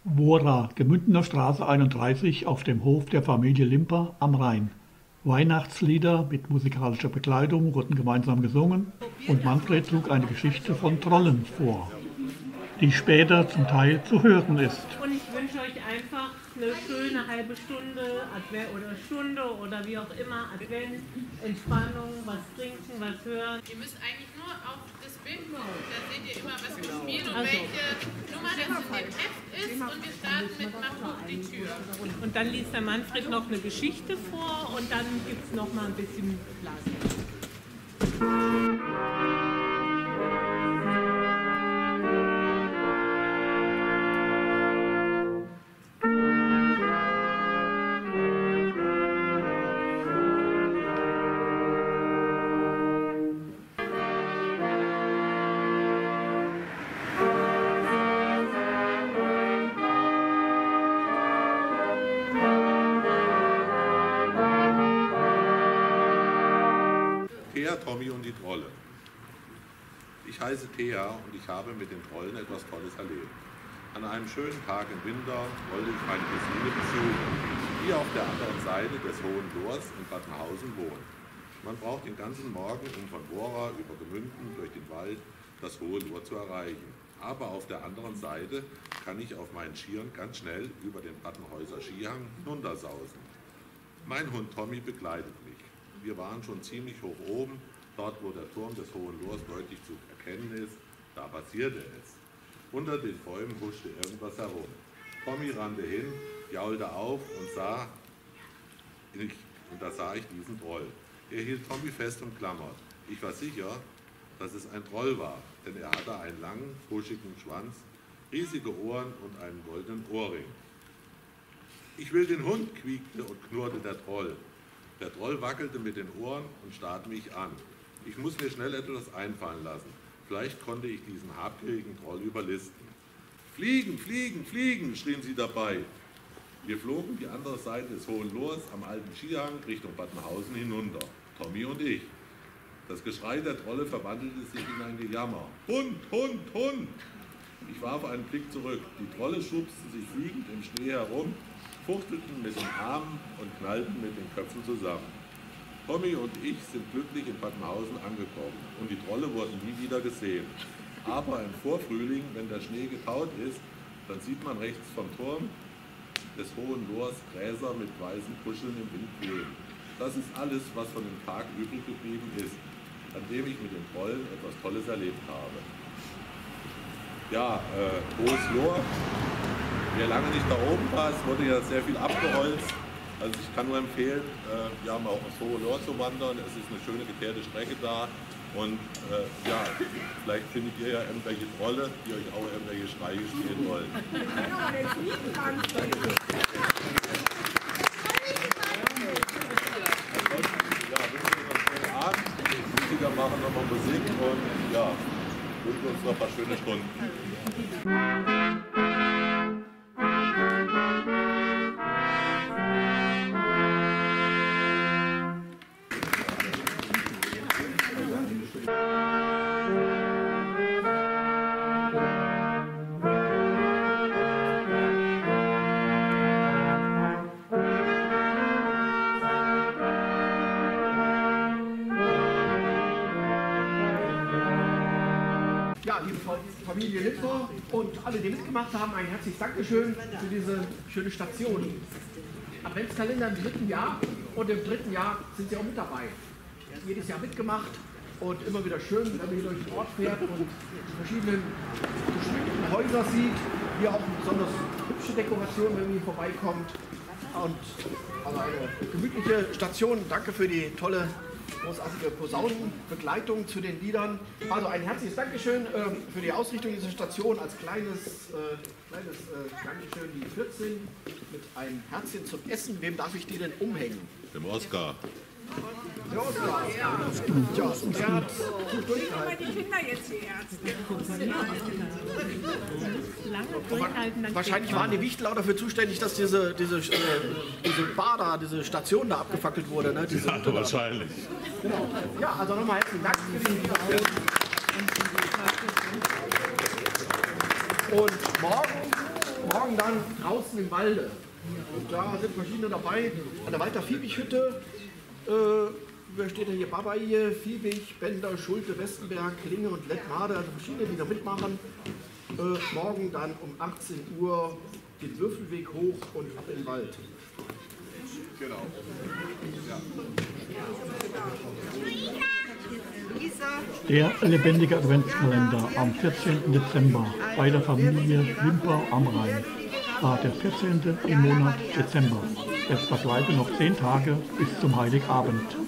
Wora, Gemündener Straße 31 auf dem Hof der Familie Limper am Rhein. Weihnachtslieder mit musikalischer Begleitung wurden gemeinsam gesungen und Manfred trug eine Geschichte von Trollen vor, die später zum Teil zu hören ist. Und ich wünsche euch einfach eine schöne halbe Stunde oder Stunde oder wie auch immer, Advent, Entspannung, was trinken, was hören. Ihr müsst eigentlich nur auf das Bild gucken, da seht ihr immer, was gespielt und welche Nummer das in dem Heft ist und wir starten mit Mach hoch die Tür. Und dann liest der Manfred noch eine Geschichte vor und dann gibt es noch mal ein bisschen Blasen. Thea, Tommy und die Trolle. Ich heiße Thea und ich habe mit den Trollen etwas Tolles erlebt. An einem schönen Tag im Winter wollte ich meine Cousine besuchen, die auf der anderen Seite des Hohen Lohrs in Badenhausen wohnt. Man braucht den ganzen Morgen, um von Wora über Gemünden durch den Wald das Hohe Lohr zu erreichen. Aber auf der anderen Seite kann ich auf meinen Skiern ganz schnell über den Battenhäuser Skihang hinuntersausen. Mein Hund Tommy begleitet mich. Wir waren schon ziemlich hoch oben, dort wo der Turm des Hohen Lohrs deutlich zu erkennen ist, da passierte es. Unter den Bäumen huschte irgendwas herum. Tommy rannte hin, jaulte auf und da sah ich diesen Troll. Er hielt Tommy fest umklammert. Ich war sicher, dass es ein Troll war, denn er hatte einen langen, buschigen Schwanz, riesige Ohren und einen goldenen Ohrring. Ich will den Hund, quiekte und knurrte der Troll. Der Troll wackelte mit den Ohren und starrte mich an. Ich muss mir schnell etwas einfallen lassen. Vielleicht konnte ich diesen habgierigen Troll überlisten. Fliegen, fliegen, fliegen, schrien sie dabei. Wir flogen die andere Seite des Hohen Lohrs am alten Skihang Richtung Badenhausen hinunter, Tommy und ich. Das Geschrei der Trolle verwandelte sich in ein Gejammer. Hund, Hund, Hund! Ich warf einen Blick zurück. Die Trolle schubsten sich fliegend im Schnee herum, fuchtelten mit den Armen und knallten mit den Köpfen zusammen. Tommy und ich sind glücklich in Badenhausen angekommen und die Trolle wurden nie wieder gesehen. Aber im Vorfrühling, wenn der Schnee getaut ist, dann sieht man rechts vom Turm des Hohen Lohrs Gräser mit weißen Puscheln im Wind wehen. Das ist alles, was von dem Tag übrig geblieben ist, an dem ich mit den Trollen etwas Tolles erlebt habe. Ja, Hohes Lohr. Wer lange nicht da oben war, es wurde ja sehr viel abgeholzt. Also ich kann nur empfehlen, ja, mal auf das Hohe Lohr zu wandern. Es ist eine schöne geteerte Strecke da. Und ja, vielleicht findet ihr ja irgendwelche Trolle, die euch auch irgendwelche Streiche spielen wollen. Ansonsten, ja, wünschen wir uns einen schönen Abend. Die Musiker machen nochmal Musik und ja, wünschen uns noch ein paar schöne Stunden. Ja, liebe Familie Limper und alle, die mitgemacht haben, ein herzliches Dankeschön für diese schöne Station. Adventskalender im 3. Jahr und im 3. Jahr sind Sie auch mit dabei. Jedes Jahr mitgemacht und immer wieder schön, wenn man hier durch den Ort fährt und die verschiedenen geschmückten Häuser sieht. Hier auch eine besonders hübsche Dekoration, wenn man hier vorbeikommt. Und also eine gemütliche Station. Danke für die tolle großartige Posaunenbegleitung zu den Liedern. Also ein herzliches Dankeschön für die Ausrichtung dieser Station. Als kleines Dankeschön die 14 mit einem Herzchen zum Essen. Wem darf ich die denn umhängen? Dem Oskar. Der Oskar. Ja, und der hat gut durchgehalten. Die Kinder jetzt die Ärzte. Lange durchhalten. Dann Wahrscheinlich waren die Wichtler dafür zuständig, dass diese Bar da, diese Station da abgefackelt wurde. Ne? Diese Ja, wahrscheinlich. Genau. Ja, also nochmal herzlichen Dank für die Invitation. Und morgen morgen dann draußen im Walde. Und da sind verschiedene dabei. An der Walter Fiebig-Hütte. Wer steht da hier? Babaie, Fiebig, Bender, Schulte, Westenberg, Klinge und Lettmade. Also verschiedene, die da mitmachen. Morgen dann um 18 Uhr den Würfelweg hoch und ab in den Wald. Genau. Der lebendige Adventskalender am 14. Dezember bei der Familie Limper am Rhein war der 14. im Monat Dezember. Es verbleiben noch 10 Tage bis zum Heiligabend.